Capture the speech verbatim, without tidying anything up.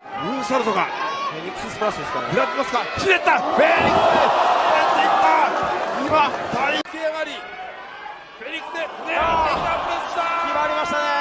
ムーンサルトか。 フェニックススプラッシュですからね。 フラッグますか。ひねった。フェニックス。フェニックスいった。今大仕上がり。フェニックス。狙ってきたプレッシャー。 決まりましたね。